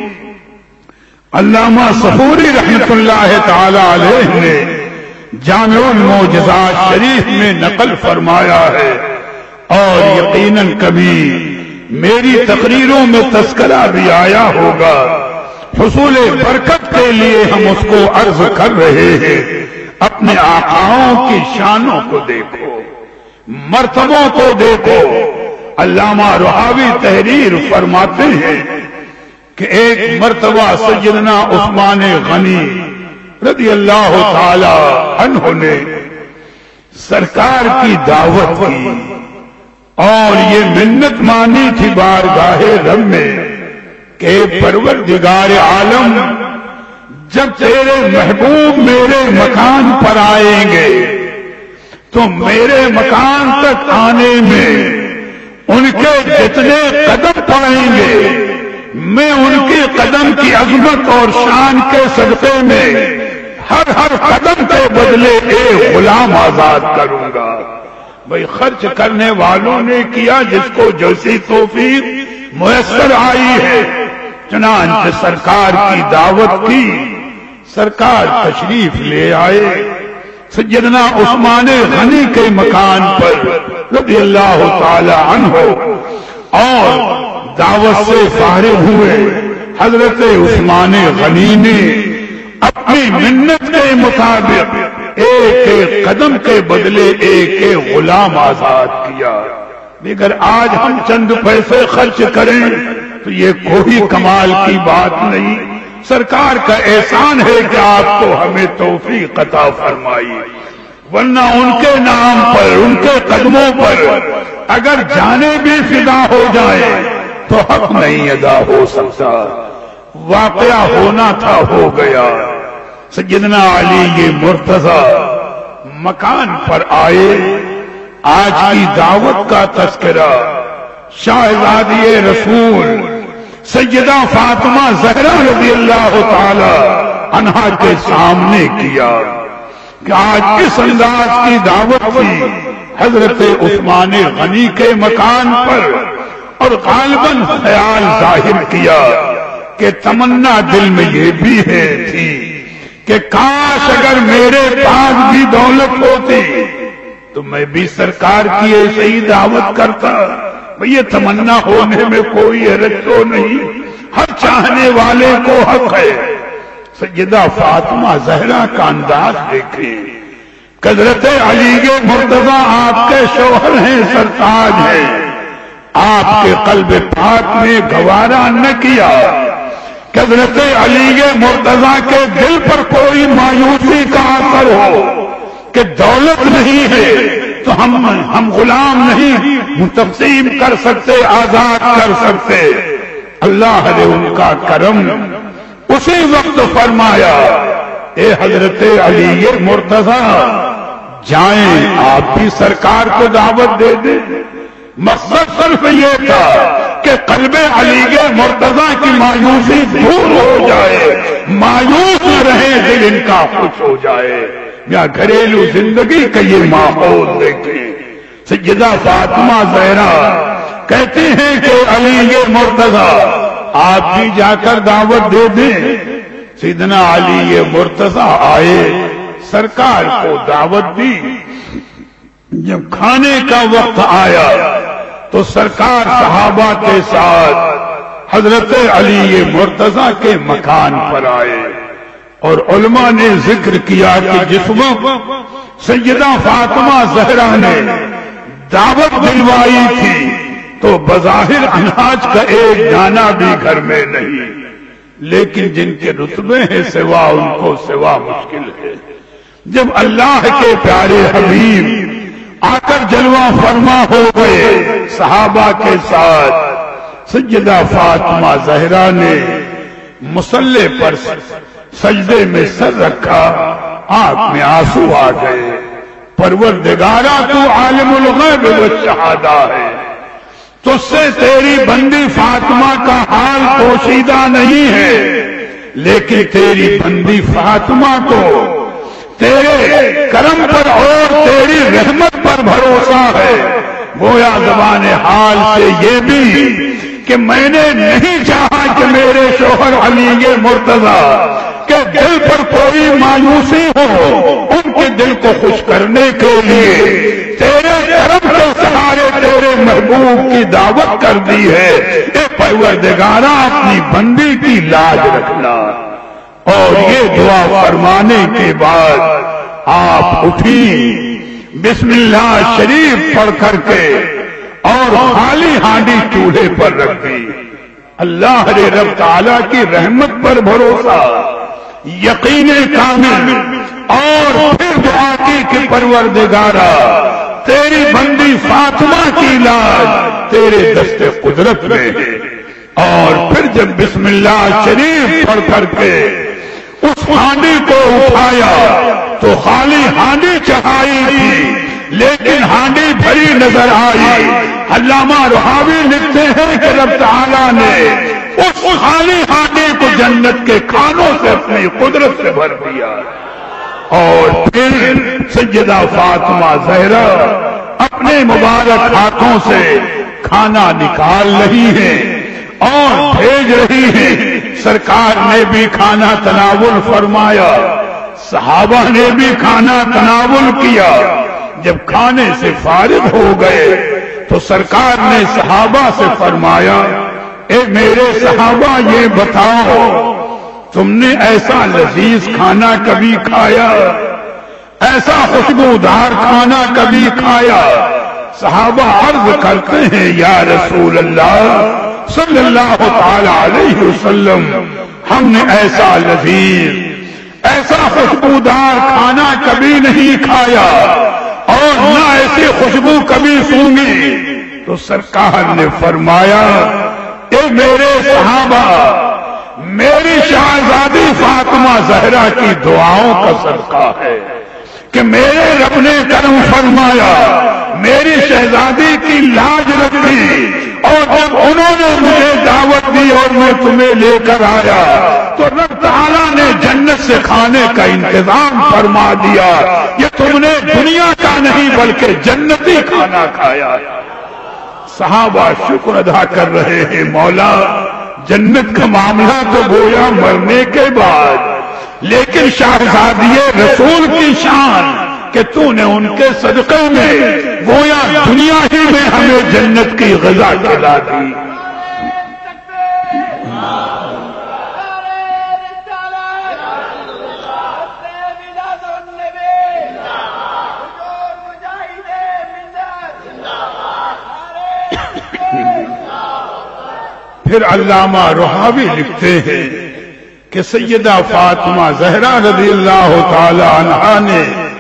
علامہ صفوری رحمت اللہ تعالی علیہ نے جامع المعجزات شریف میں نقل فرمایا ہے، اور یقیناً کبھی میری تقریروں میں تذکرہ بھی آیا ہوگا۔ حصول برکت کے لیے ہم اس کو عرض کر رہے ہیں۔ اپنے آقاؤں کی شانوں کو دیکھو، مرتبوں کو دیکھو۔ علامہ رحاوی تحریر فرماتے ہیں کہ ایک مرتبہ سیدنا عثمان غنی رضی اللہ تعالی عنہ نے سرکار کی دعوت کی، اور یہ منت مانی تھی بارگاہ رب میں کہ پروردگار عالم، جب تیرے محبوب میرے مکان پر آئیں گے تو میرے مکان تک آنے میں ان کے جتنے قدم پڑیں گے، میں ان کے قدم کی عظمت اور شان کے صدقے میں ہر قدم کے بدلے ایک غلام آزاد کروں گا۔ بھئی خرچ کرنے والوں نے کیا جس کو جیسی توفیق میسر آئی ہے، چنانچہ سرکار کی دعوت کی، سرکار تشریف لے آئے سیدنا عثمان غنی کے مکان پر رضی اللہ تعالی عنہ، اور دعوت سے فارغ ہوئے حضرت عثمان غنی نے اپنی منت کے مطابق ایک ایک قدم کے بدلے ایک ایک غلام آزاد کیا. مگر آج ہم چند پیسے خرچ کریں تو یہ کوئی کمال کی بات نہیں. سرکار کا احسان ہے کہ آپ کو ہمیں توفیق عطا فرمائی، ورنہ ان کے نام پر ان کے قدموں پر اگر جانیں بھی فدا ہو جائے تو حق نہیں ادا ہو سکتا. واقعہ ہونا تھا ہو گیا. سیدنا علی یہ مرتضی مکان پر آئے. آج کی دعوت کا تذکرہ شاہزادی رسول سیدہ فاطمہ زہرا رضی اللہ تعالی عنہا کے سامنے کیا کہ آج کس انداز کی دعوت تھی حضرت عثمان غنی کے مکان پر، اور غالباً خیال ظاہر کیا کہ تمنا دل میں یہ بھی ہے تھی کہ کاش اگر میرے پاس بھی دولت ہوتی تو میں بھی سرکار کی ایسے ہی دعوت کرتا. یہ تمنا ہونے میں کوئی حرج تو نہیں، ہر چاہنے والے کو حق ہے. سیدہ فاطمہ زہرا کا انداز دیکھیں. حضرت علی کے مرتضی آپ کے شوہر ہیں، سرتاج ہیں. آپ کے قلب پاک میں گوارا نہ کیا کہ حضرت علی کے مرتضی کے دل پر کوئی مایوسی کا اثر ہو کہ دولت نہیں ہے تو ہم غلام نہیں تقسیم کر سکتے، آزاد کر سکتے. اللہ نے ان کا کرم اسی وقت فرمایا، اے حضرت علی مرتضی جائیں آپ بھی سرکار کو دعوت دے دیں. مقصد صرف یہ تھا کہ قلب علی مرتضی کی مایوسی دور ہو جائے، مایوس نہ رہے، دل ان کا خوش ہو جائے. یا گھریلو زندگی کا یہ ماحول دیکھیں. سیدہ فاطمہ زہرا کہتے ہیں کہ علی مرتضی آپ بھی جا کر دعوت دے دیں. سیدنا علی مرتضی آئے، سرکار کو دعوت دی. جب کھانے کا وقت آیا تو سرکار صحابہ کے ساتھ حضرت علی مرتضی کے مکان پر آئے، اور علماء نے ذکر کیا کہ جس وقت سیدہ فاطمہ زہرا نے دعوت دلوائی تھی تو بظاہر اناج کا ایک دانہ بھی گھر میں نہیں، لیکن جن کے رتبے ہیں سوا ان کو سوا مشکل ہے. جب اللہ کے پیارے حبیب آ کر جلوہ فرما ہو گئے صحابہ کے ساتھ، سیدہ فاطمہ زہرا نے مصلی پر سجدے میں سر رکھا، آنکھ میں آنسو آ گئے. پروردگارا تو عالم الغیب والشہادہ ہے، تجھ سے تیری بندی فاطمہ کا حال پوشیدہ نہیں ہے، لیکن تیری بندی فاطمہ کو تیرے کرم پر اور تیری رحمت پر بھروسہ ہے. گویا زبان حال سے یہ بھی کہ میں نے نہیں چاہا کہ میرے شوہر علی مرتضی کہ دل پر کوئی مایوسی ہو، ان کے دل کو خوش کرنے کے لیے تیرے کرم کے سہارے تیرے محبوب کی دعوت کر دی ہے. اے پروردگارا اپنی بندی کی لاج رکھنا. اور یہ دعا فرمانے کے بعد آپ اٹھی، بسم اللہ شریف پڑھ کر کے اور خالی ہانڈی چولہے پر رکھ دی. اللہ نے رب تعالیٰ کی رحمت پر بھروسہ، یقین کامل، اور پھر دعا کی کہ پروردگارا تیری بندی فاطمہ کی لاج تیرے دست قدرت میں ہے. اور پھر جب بسم اللہ شریف پڑھ کر کے اس ہانڈی کو اٹھایا تو خالی ہانڈی چڑھائی تھی، لیکن ہانڈی بھری نظر آئی. علامہ رحاوی لکھتے ہیں کہ رب تعالیٰ نے اس خالی ہانڈی کو جنت کے کھانوں سے اپنی قدرت سے بھر دیا. اور پھر سیدہ فاطمہ زہرا اپنے مبارک ہاتھوں سے کھانا نکال رہی ہیں اور بھیج رہی ہیں. سرکار نے بھی کھانا تناول فرمایا، صحابہ نے بھی کھانا تناول کیا. جب کھانے سے فارغ ہو گئے تو سرکار نے صحابہ سے فرمایا، اے میرے صحابہ یہ بتاؤ تم نے ایسا لذیذ کھانا کبھی کھایا؟ ایسا خوشبودار کھانا کبھی کھایا؟ صحابہ عرض کرتے ہیں یا رسول اللہ صلی اللہ تعالی علیہ وسلم ہم نے ایسا لذیذ ایسا خوشبودار کھانا کبھی نہیں کھایا اور نہ ایسی خوشبو کبھی سونگی۔ تو سرکار نے فرمایا اے میرے صحابہ میری شہزادی فاطمہ زہرا کی دعاؤں کا صدقہ ہے کہ میرے رب نے کرم فرمایا، میری شہزادی کی لاج رکھی، اور جب انہوں نے مجھے دعوت دی اور میں تمہیں لے کر آیا تو رب تعالیٰ نے جنت سے کھانے کا انتظام فرما دیا۔ یہ تم نے دنیا کا نہیں بلکہ جنتی کھانا کھایا۔ صحابہ شکر ادا کر رہے ہیں، مولا جنت کا معاملہ تو گویا مرنے کے بعد، لیکن شہزادی رسول کی شان کہ تو نے ان کے صدقے میں گویا دنیا ہی میں ہمیں جنت کی غذا کھلا دی۔ پھر علامہ رحاوی لکھتے ہیں کہ سیدہ فاطمہ زہرا رضی اللہ تعالی عنہا نے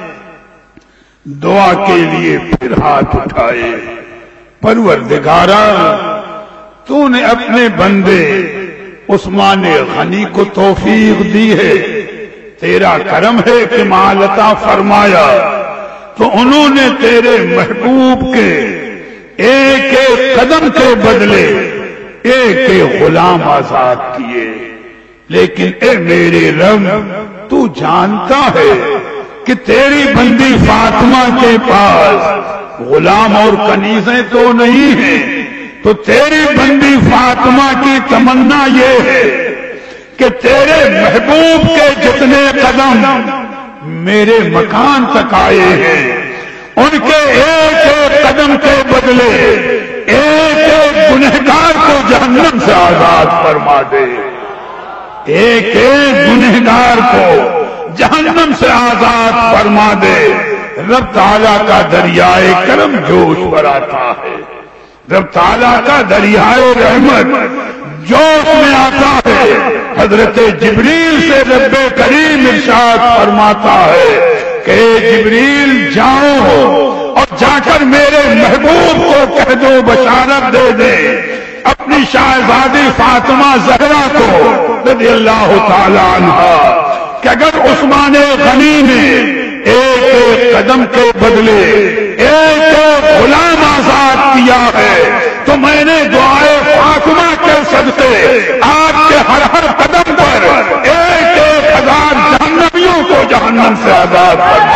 دعا کے لیے پھر ہاتھ اٹھائے، پروردگارا تو نے اپنے بندے عثمان غنی کو توفیق دی ہے، تیرا کرم ہے کہ مال عطا فرمایا، تو انہوں نے تیرے محبوب کے ایک ایک قدم کے بدلے ایک ایک غلام آزاد کیے، لیکن اے میرے رب تو جانتا ہے کہ تیری بندی فاطمہ کے پاس غلام اور کنیزیں تو نہیں ہیں، تو تیری بندی فاطمہ کی تمنا یہ ہے کہ تیرے محبوب کے جتنے قدم میرے مکان تک آئے ہیں ان کے ایک ایک قدم کے بدلے ایک ایک گنہگار کو جہنم سے آزاد فرما دے، ایک ایک گنہگار کو جہنم سے آزاد فرما دے۔ رب تعالیٰ کا دریائے کرم جوش پر آتا ہے، رب تعالیٰ کا دریائے رحمت جوش میں آتا ہے۔ حضرت جبریل سے رب کریم ارشاد فرماتا ہے کہ جبریل جاؤ اور جا کر میرے محبوب کو کہہ دو، بشارت دے دے اپنی شہزادی فاطمہ زہرا کو رضی اللہ تعالی عنہا کہ اگر عثمان غنی نے ایک ایک قدم کے بدلے ایک ایک غلام آزاد کیا ہے تو میں نے دعائے فاطمہ کے صدقے آپ کے ہر ہر قدم پر ایک ایک ہزار جہنمیوں کو جہنم سے آزاد کرنا۔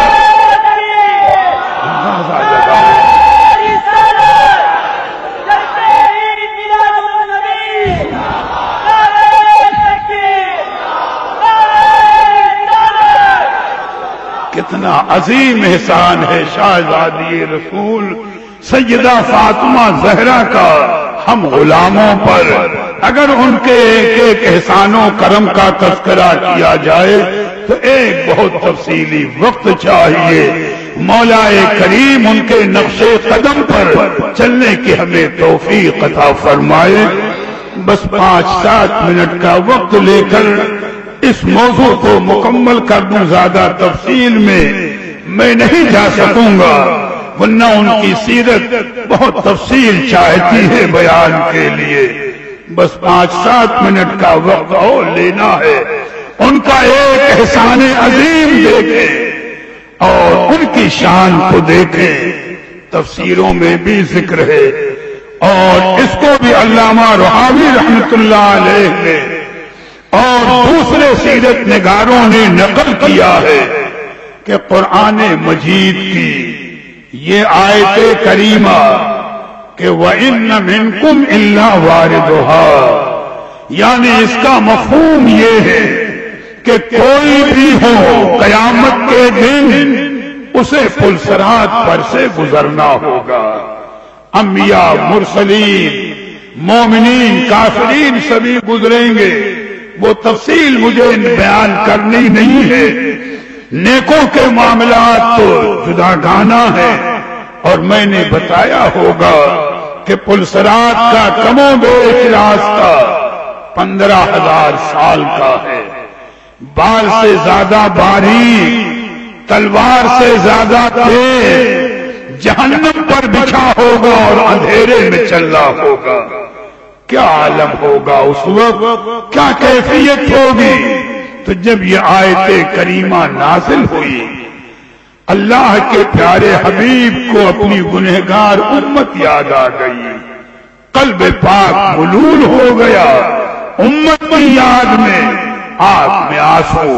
کتنا عظیم احسان ہے شہزادی رسول سیدہ فاطمہ زہرا کا ہم غلاموں پر۔ اگر ان کے ایک ایک احسان و کرم کا تذکرہ کیا جائے تو ایک بہت تفصیلی وقت چاہیے۔ مولا کریم ان کے نقش قدم پر چلنے کی ہمیں توفیق عطا فرمائے۔ بس 5-7 منٹ کا وقت لے کر اس موضوع کو مکمل کر دوں، زیادہ تفصیل میں نہیں جا سکوں گا، ورنہ ان کی سیرت بہت تفصیل چاہتی ہے بیان کے لیے۔ بس 5-7 منٹ کا وقت اور لینا ہے، ان کا ایک احسان عظیم دیکھیں اور ان کی شان کو دیکھیں۔ تفسیروں میں بھی ذکر ہے اور اس کو بھی علامہ رحاوی رحمت اللہ علیہ نے اور دوسرے سیرت نگاروں نے نقل کیا ہے کہ قرآن مجید کی یہ آیت کریمہ کہ وَإِنَّ مِنْكُمْ إِلَّا وَارِدُهَا، یعنی اس کا مفہوم یہ ہے کہ کوئی بھی ہو قیامت کے دن اسے پلسرات پر سے گزرنا ہوگا۔ انبیاء، مرسلین، مومنین کافرین سبھی گزریں گے، وہ تفصیل مجھے بیان کرنی نہیں ہے۔ نیکوں کے معاملات تو جدا گانا ہے، اور میں نے بتایا ہوگا کہ پلسرات کا کم و بیش راستہ 15,000 سال کا ہے، بال سے زیادہ باریک، تلوار سے زیادہ تیز، جہنم پر بچھا ہوگا اور اندھیرے میں چلا ہوگا۔ کیا عالم ہوگا اس وقت، کیا کیفیت ہوگی؟ تو جب یہ آیت کریمہ نازل ہوئی، اللہ کے پیارے حبیب کو اپنی گنہگار امت یاد آ گئی، قلب پاک ملول ہو گیا امت کی یاد میں، آنکھ میں آنسو۔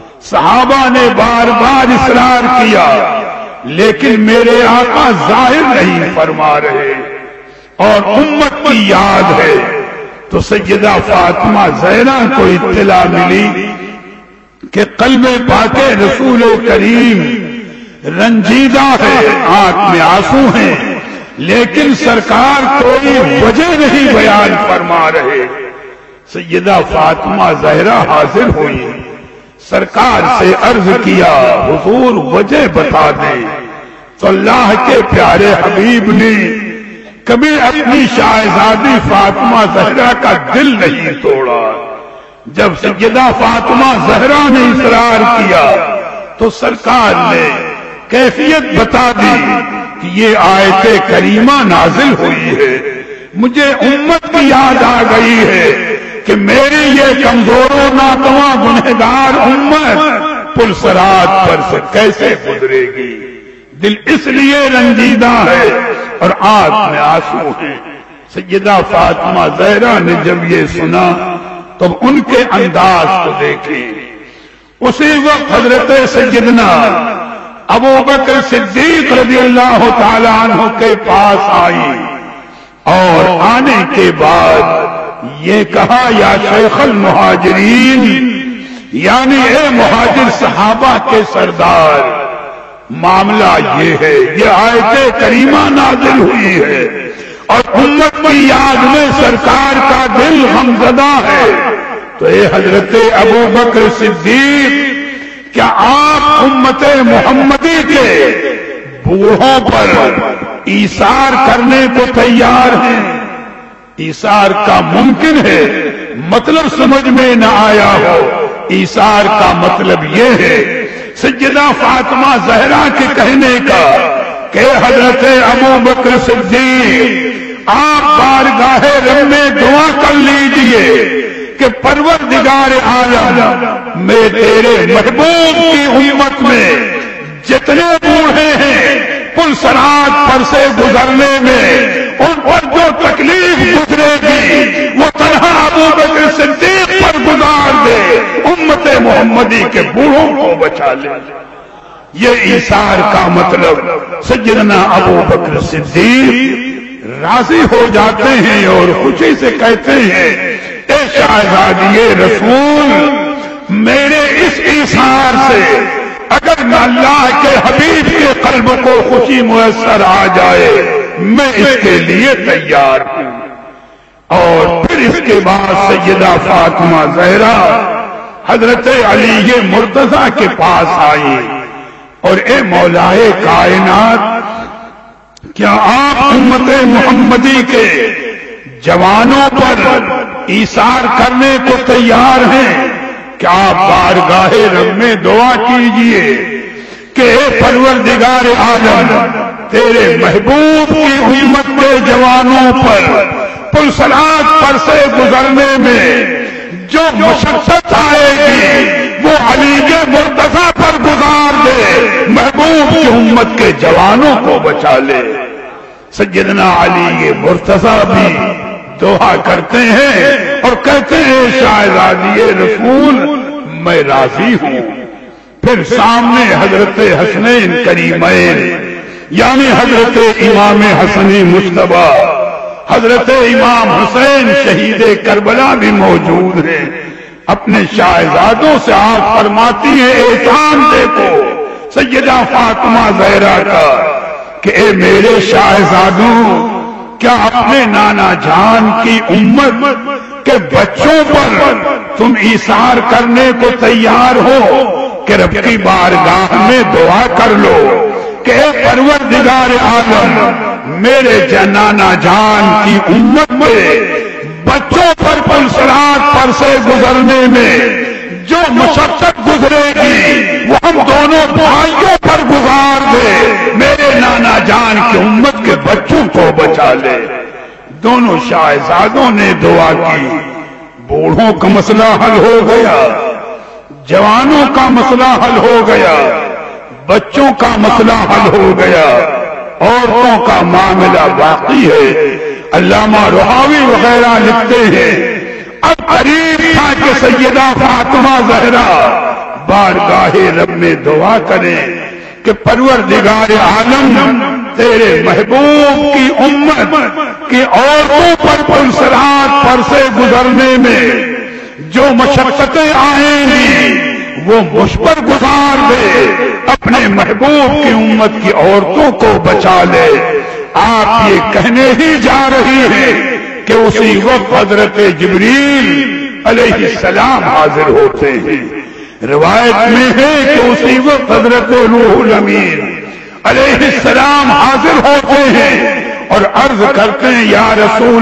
صحابہ نے بار بار اصرار کیا، لیکن میرے آقا ظاہر نہیں فرما رہے، اور امت کی یاد ہے۔ تو سیدہ فاطمہ زہرا کو اطلاع ملی کہ قلب پاک رسول کریم رنجیدہ ہے، آنکھ میں آنسو ہیں، لیکن سرکار کوئی وجہ نہیں بیان فرما رہے۔ سیدہ فاطمہ زہرا حاضر ہوئی، سرکار سے عرض کیا حضور وجہ بتا دیں۔ تو اللہ کے پیارے حبیب نے کبھی اپنی شاہزادی فاطمہ زہرا کا دل نہیں توڑا۔ جب سیدہ فاطمہ زہرا نے اصرار کیا تو سرکار نے کیفیت بتا دی کہ یہ آیت کریمہ نازل ہوئی ہے، مجھے امت کی یاد آ گئی ہے کہ میری یہ کمزور و ناتواں گنہگار امت پلسرات پر سے کیسے گزرے گی۔ دل اس لیے رنجیدہ ہے اور آنکھ میں آنسو ہیں۔ سیدہ فاطمہ زہرا نے جب یہ سنا تو ان کے انداز کو دیکھیں۔ اسی وقت حضرت سیدنا ابوبکر صدیق رضی اللہ تعالی عنہ کے پاس آئی، اور آنے کے بعد یہ کہا یا شیخ المہاجرین، یعنی اے مہاجر صحابہ کے سردار، معاملہ یہ ہے، یہ آیت کریمہ نازل ہوئی ہے اور امت کی یاد میں سرکار کا دل غمزدہ ہے۔ تو اے حضرت ابوبکر صدیق، کیا آپ امت محمدی کے بوڑھوں پر ایثار کرنے کو تیار ہیں؟ ایثار کا ممکن ہے، مطلب سمجھ میں نہ آیا ہو۔ ایثار کا مطلب یہ ہے سیدہ فاطمہ زہرا کے کہنے کا کہ حضرت ابوبکر صدیق آپ بارگاہ رب میں دعا کر لیجئے کہ پروردگار عالم میں تیرے محبوب کی امت میں جتنے بوڑھے ہیں پلسرات پر سے گزرنے میں ان پر جو تکلیف گزرے گی وہ تنہا ابوبکر صدیق پر گزار دے، امت محمدی کے بوڑھوں کو بچا لے۔ یہ ایثار کا مطلب سیدنا ابوبکر صدیق راضی ہو جاتے ہیں اور خوشی سے کہتے ہیں اے شہزادی رسول، میرے اس ایثار سے اگر نہ اللہ کے حبیب کے قلب کو خوشی میسر آ جائے میں اس کے لیے تیار ہوں۔ اور پھر اس کے بعد سیدہ فاطمہ زہرا حضرت علی مرتضیٰ کے پاس آئی اور اے مولائے کائنات، کیا آپ امت محمدی کے جوانوں پر ایثار کرنے کو تیار ہیں؟ کیا آپ بارگاہ رب میں دعا کیجئے کہ اے پروردگار عالم تیرے محبوب کی امت کے جوانوں پر پلسرات پر سے گزرنے میں جو مشقت آئے گی وہ علی کے مرتضیٰ پر گزار دے، محبوب کی امت کے جوانوں کو بچا لے۔ سیدنا علی مرتضیٰ بھی دعا کرتے ہیں اور کہتے ہیں شہزادی رسول میں راضی ہوں۔ پھر سامنے حضرت حسنین کریمین یعنی حضرت امام حسن مجتبی، حضرت امام حسین شہید کربلا بھی موجود ہیں۔ اپنے شاہزادوں سے آپ فرماتی ہیں احترام دیکھو سیدہ فاطمہ زہرا کا کہ اے میرے شاہزادوں، کیا اپنے نانا جان کی امت کے بچوں پر تم ایثار کرنے کو تیار ہو کہ رب کی بارگاہ میں دعا کر لو کہ اے پروردگار عالم میرے نانا جان کی امت میں بچوں پر پلسرات پر سے گزرنے میں جو مشقت گزرے گی وہ ہم دونوں بھائیوں پر گزار دے، میرے نانا جان کی امت کے بچوں کو بچا لے۔ دونوں شاہزادوں نے دعا کی، بوڑھوں کا مسئلہ حل ہو گیا، جوانوں کا مسئلہ حل ہو گیا، بچوں کا مسئلہ حل ہو گیا، عورتوں کا معاملہ باقی ہے۔ علامہ رحاوی وغیرہ لکھتے ہیں اب قریب تھا کہ سیدہ فاطمہ زہرا بارگاہ رب میں دعا کریں کہ پروردگار عالم تیرے محبوب کی امت کی عورتوں پر پلسرات پر سے گزرنے میں جو مشقتیں آئیں گی وہ مجھ پر گزار دے، اپنے محبوب کی امت کی عورتوں کو بچا لے۔ آپ یہ کہنے ہی جا رہی ہیں کہ اسی وقت حضرت جبریل علیہ السلام حاضر ہوتے ہیں۔ روایت میں ہے کہ اسی وقت حضرت روح الامین علیہ السلام حاضر ہوتے ہیں اور عرض کرتے ہیں یا رسول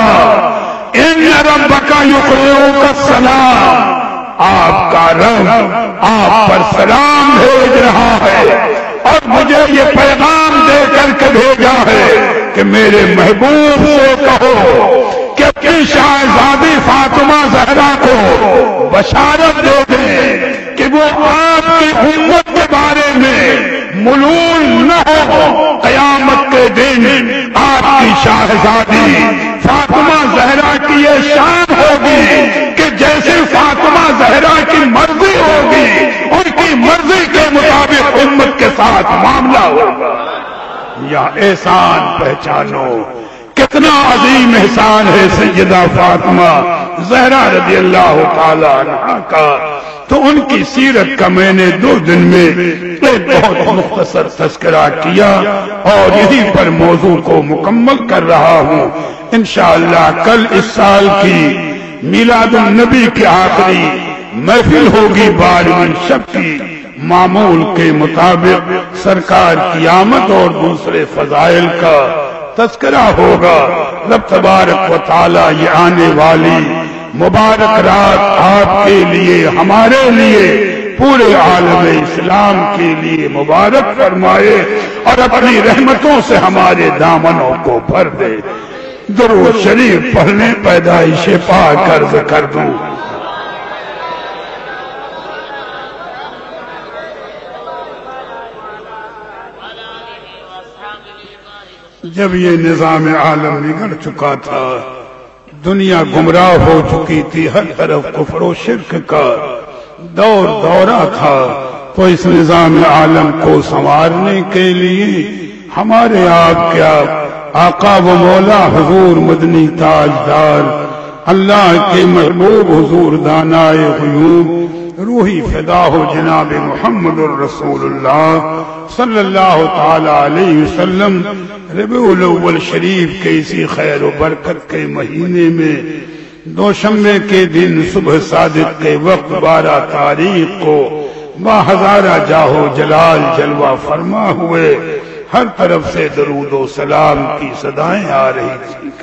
اللہ ان ربک یقرئک السلام، آپ کا رب آپ پر سلام بھیج رہا ہے اور مجھے یہ پیغام دے کر کے بھیجا ہے کہ میرے محبوب سے کہو کہ اپنی شاہزادی فاطمہ زہرا کو بشارت دے دیں کہ وہ آپ کی امت کے بارے میں ملول نہ ہو، قیامت کے دن آپ کی شاہزادی فاطمہ زہرا کی یہ شان ہوگی کہ جیسے فاطمہ زہرا کی مرضی ہوگی ان کی مرضی کے مطابق امت کے ساتھ معاملہ ہوگا۔ یا احسان پہچانو، کتنا عظیم احسان ہے سیدہ فاطمہ زہرا رضی اللہ تعالی عنہا کا۔ تو ان کی سیرت کا میں نے 2 دن میں ایک بہت مختصر تذکرہ کیا اور یہیں پر موضوع کو مکمل کر رہا ہوں۔ انشاءاللہ کل اس سال کی میلاد النبی کی آخری محفل ہوگی 12ویں شب کی، معمول کے مطابق سرکار کی آمد اور دوسرے فضائل کا تذکرہ ہوگا۔ رب تبارک و تعالی یہ آنے والی مبارک رات آپ کے لیے، ہمارے لیے، پورے عالم اسلام کے لیے مبارک فرمائے اور اپنی رحمتوں سے ہمارے دامنوں کو بھر دے۔ درود شریف پڑھنے پیدائش پاک عرض کر دوں۔ جب یہ نظام عالم بگڑ چکا تھا، دنیا گمراہ ہو چکی تھی، ہر طرف کفر و شرک کا دورہ تھا، تو اس نظام عالم کو سنوارنے کے لیے ہمارے آپ کیا آقا و مولا حضور مدنی تاجدار اللہ کے محبوب حضور دانائے غیوب روحی فدا ہو جناب محمد الرسول اللہ صلی اللہ تعالی علیہ وسلم ربیع الاول شریف کے اسی خیر و برکت کے مہینے میں دوشنبے کے دن صبح صادق کے وقت 12 تاریخ کو باہزارہ جاہو جلال جلوہ فرما ہوئے ہر طرف سے درود و سلام کی صدائیں آ رہی تھی۔